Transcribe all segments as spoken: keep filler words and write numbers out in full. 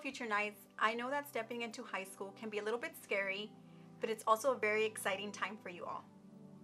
future Knights, I know that stepping into high school can be a little bit scary, but it's also a very exciting time for you all.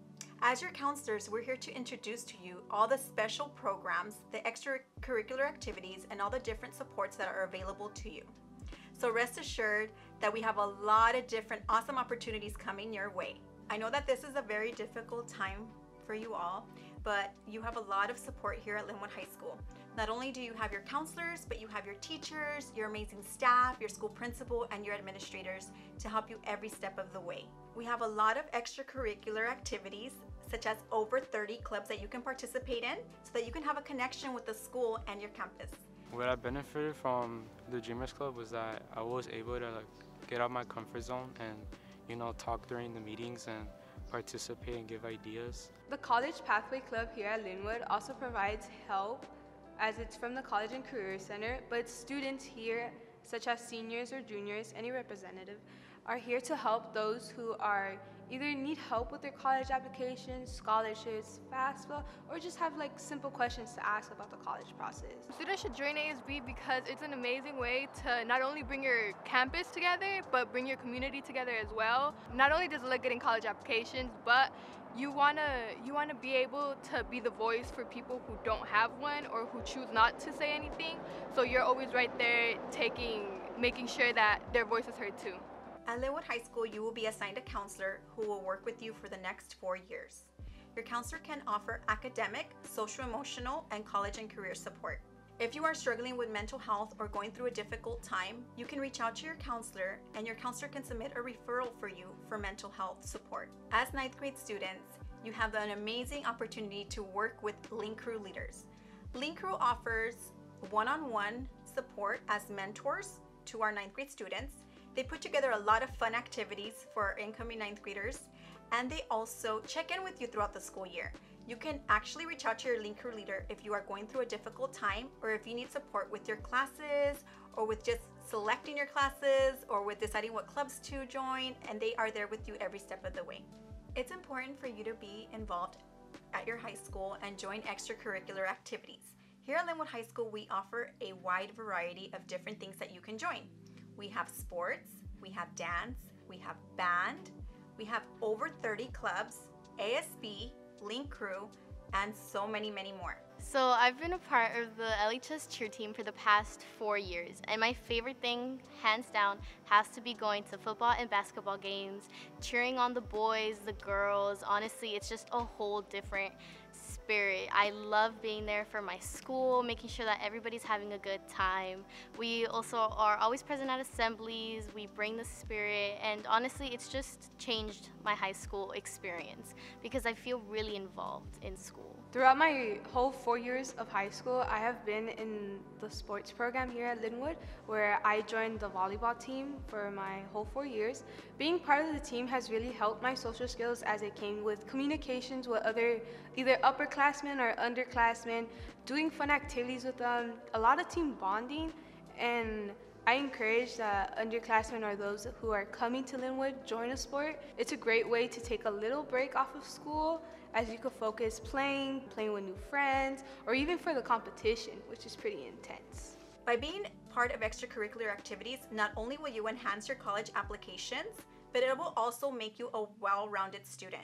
As your counselors, we're here to introduce to you all the special programs, the extracurricular activities, and all the different supports that are available to you. So rest assured that we have a lot of different awesome opportunities coming your way. I know that this is a very difficult time for you all, but you have a lot of support here at Lynwood High School. Not only do you have your counselors, but you have your teachers, your amazing staff, your school principal, and your administrators to help you every step of the way. We have a lot of extracurricular activities, such as over thirty clubs that you can participate in so that you can have a connection with the school and your campus. What I benefited from the Dreamers Club was that I was able to like, get out of my comfort zone and, you know, talk during the meetings and participate and give ideas. The College Pathway Club here at Lynwood also provides help as it's from the College and Career Center, but students here, such as seniors or juniors, any representative, are here to help those who are either need help with their college applications, scholarships, FAFSA, or just have like simple questions to ask about the college process. Students should join A S B because it's an amazing way to not only bring your campus together, but bring your community together as well. Not only does it look good in college applications, but you wanna you wanna be able to be the voice for people who don't have one or who choose not to say anything. So you're always right there taking, making sure that their voice is heard too. At Lynwood High School, you will be assigned a counselor who will work with you for the next four years. Your counselor can offer academic, social, emotional, and college and career support. If you are struggling with mental health or going through a difficult time, you can reach out to your counselor and your counselor can submit a referral for you for mental health support. As ninth grade students, you have an amazing opportunity to work with Link Crew leaders. Link Crew offers one-on-one support as mentors to our ninth grade students. They put together a lot of fun activities for our incoming ninth graders, and they also check in with you throughout the school year. You can actually reach out to your Link Crew leader if you are going through a difficult time, or if you need support with your classes, or with just selecting your classes, or with deciding what clubs to join, and they are there with you every step of the way. It's important for you to be involved at your high school and join extracurricular activities. Here at Lynwood High School, we offer a wide variety of different things that you can join. We have sports, we have dance, we have band, we have over thirty clubs, A S B, Link Crew, and so many, many more. So I've been a part of the L H S cheer team for the past four years, and my favorite thing, hands down, has to be going to football and basketball games, cheering on the boys, the girls. Honestly, it's just a whole different spirit. I love being there for my school, making sure that everybody's having a good time. We also are always present at assemblies, we bring the spirit, and honestly, it's just changed my high school experience because I feel really involved in school. Throughout my whole four years of high school, I have been in the sports program here at Lynwood, where I joined the volleyball team for my whole four years. Being part of the team has really helped my social skills as it came with communications with other, either upperclassmen or underclassmen, doing fun activities with them, a lot of team bonding, and I encourage that underclassmen or those who are coming to Lynwood join a sport. It's a great way to take a little break off of school as you could focus playing, playing with new friends, or even for the competition, which is pretty intense. By being part of extracurricular activities, not only will you enhance your college applications, but it will also make you a well-rounded student.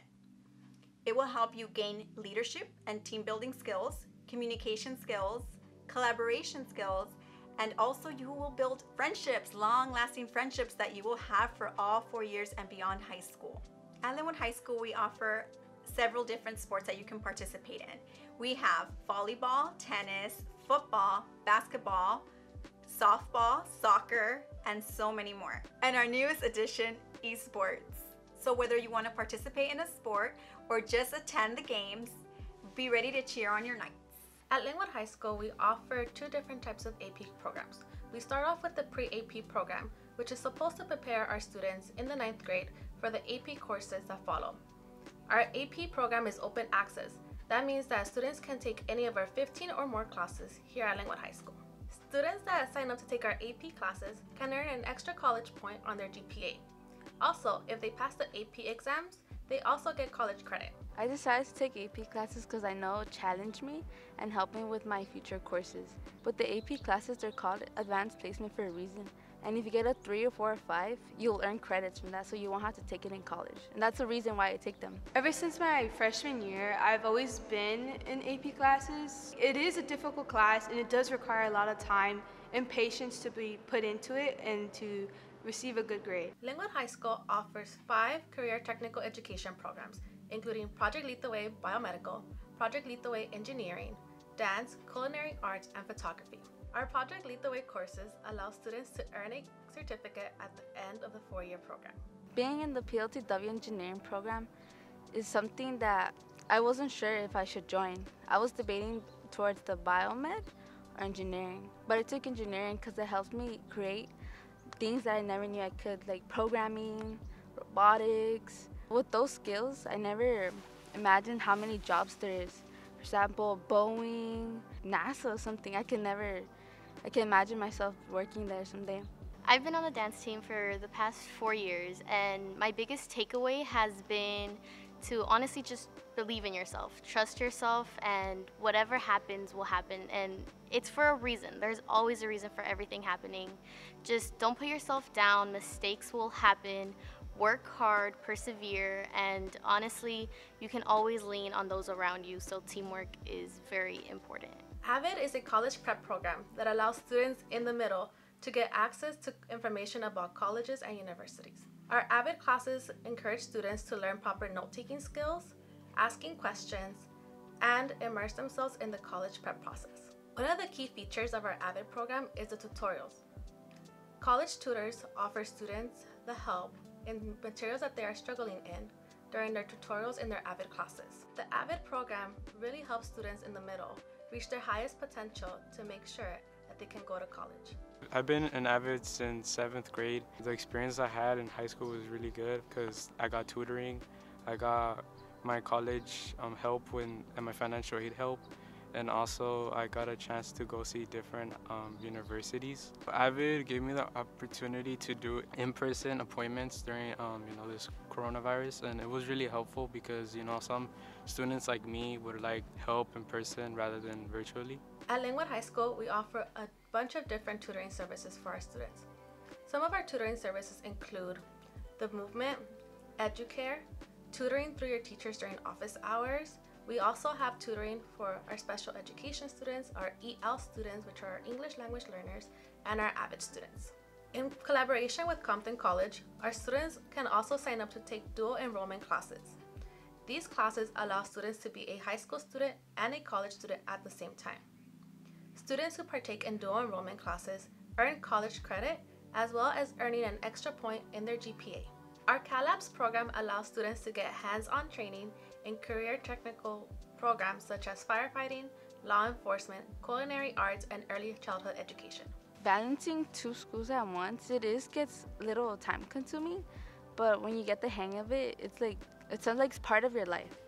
It will help you gain leadership and team building skills, communication skills, collaboration skills, and also you will build friendships, long-lasting friendships that you will have for all four years and beyond high school. At Lynwood High School, we offer several different sports that you can participate in. We have volleyball, tennis, football, basketball, softball, soccer, and so many more. And our newest addition, esports. So whether you want to participate in a sport or just attend the games, be ready to cheer on your Knights. At Lynwood High School, we offer two different types of A P programs. We start off with the pre-A P program, which is supposed to prepare our students in the ninth grade for the A P courses that follow. Our A P program is open access. That means that students can take any of our fifteen or more classes here at Lynwood High School. Students that sign up to take our A P classes can earn an extra college point on their G P A. Also, if they pass the A P exams, they also get college credit. I decided to take A P classes because I know it challenged me and helped me with my future courses. But the A P classes are called Advanced Placement for a reason, And if you get a three or four or five, you'll earn credits from that, so you won't have to take it in college. And that's the reason why I take them. Ever since my freshman year, I've always been in A P classes. It is a difficult class, and it does require a lot of time and patience to be put into it and to receive a good grade. Lynwood High School offers five career technical education programs, including Project Lead the Way Biomedical, Project Lead the Way Engineering, Dance, Culinary Arts, and Photography. Our Project Lead the Way courses allow students to earn a certificate at the end of the four-year program. Being in the P L T W engineering program is something that I wasn't sure if I should join. I was debating towards the biomed or engineering, but I took engineering because it helped me create things that I never knew I could, like programming, robotics. With those skills, I never imagined how many jobs there is. For example, Boeing, NASA or something. I can never, I can imagine myself working there someday. I've been on the dance team for the past four years, and my biggest takeaway has been to honestly just believe in yourself, trust yourself, and whatever happens will happen. And it's for a reason. There's always a reason for everything happening. Just don't put yourself down. Mistakes will happen. Work hard, persevere, and honestly, you can always lean on those around you, so teamwork is very important. AVID is a college prep program that allows students in the middle to get access to information about colleges and universities. Our AVID classes encourage students to learn proper note-taking skills, asking questions, and immerse themselves in the college prep process. One of the key features of our AVID program is the tutorials. College tutors offer students the help in materials that they are struggling in during their tutorials in their AVID classes. The AVID program really helps students in the middle reach their highest potential to make sure that they can go to college. I've been in AVID since seventh grade. The experience I had in high school was really good because I got tutoring, I got my college um, help when, and my financial aid help, and also I got a chance to go see different um, universities. AVID gave me the opportunity to do in-person appointments during um, you know, this coronavirus, and it was really helpful because you know some students like me would like help in person rather than virtually. At Lynwood High School, we offer a bunch of different tutoring services for our students. Some of our tutoring services include the movement, EduCare, tutoring through your teachers during office hours. We also have tutoring for our special education students, our E L students, which are our English language learners, and our AVID students. In collaboration with Compton College, our students can also sign up to take dual enrollment classes. These classes allow students to be a high school student and a college student at the same time. Students who partake in dual enrollment classes earn college credit as well as earning an extra point in their G P A. Our CalAPS program allows students to get hands-on training in career technical programs such as firefighting, law enforcement, culinary arts, and early childhood education. Balancing two schools at once, it is gets a little time consuming, but when you get the hang of it, it's like, it sounds like it's part of your life.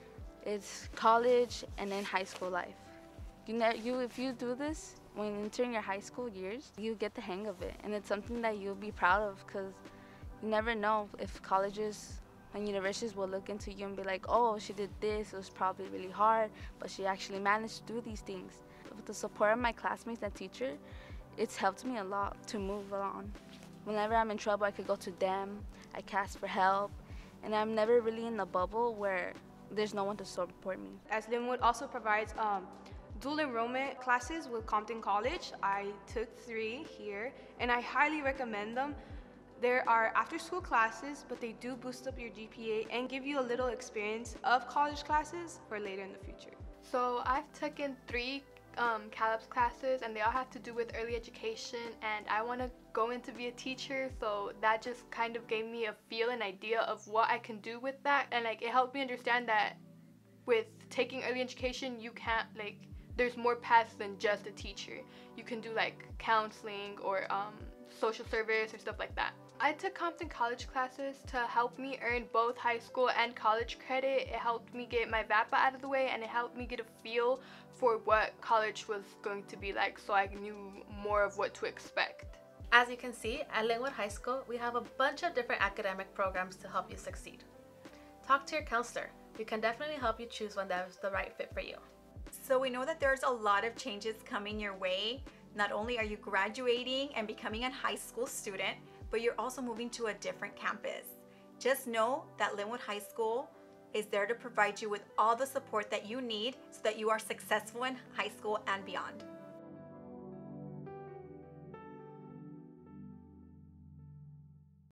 It's college and then high school life. You know, you if you do this when entering your high school years, you get the hang of it, and it's something that you'll be proud of because you never know if colleges and universities will look into you and be like, oh, she did this, it was probably really hard, but she actually managed to do these things. With the support of my classmates and teacher, it's helped me a lot to move on. Whenever I'm in trouble, I could go to them, I can ask for help, and I'm never really in a bubble where there's no one to support me. As Lynwood also provides um, dual enrollment classes with Compton College. I took three here, and I highly recommend them. There are after-school classes, but they do boost up your G P A and give you a little experience of college classes for later in the future. So I've taken three um, CalAPS classes, and they all have to do with early education, and I want to go in to be a teacher, so that just kind of gave me a feel and idea of what I can do with that, and like it helped me understand that with taking early education, you can't like, there's more paths than just a teacher. You can do like counseling or um, social service or stuff like that. I took Compton College classes to help me earn both high school and college credit. It helped me get my V A P A out of the way, and it helped me get a feel for what college was going to be like, so I knew more of what to expect. As you can see, at Lynwood High School, we have a bunch of different academic programs to help you succeed. Talk to your counselor. We can definitely help you choose one that is the right fit for you. So we know that there's a lot of changes coming your way, Not only are you graduating and becoming a high school student, but you're also moving to a different campus. Just know that Lynwood High School is there to provide you with all the support that you need so that you are successful in high school and beyond.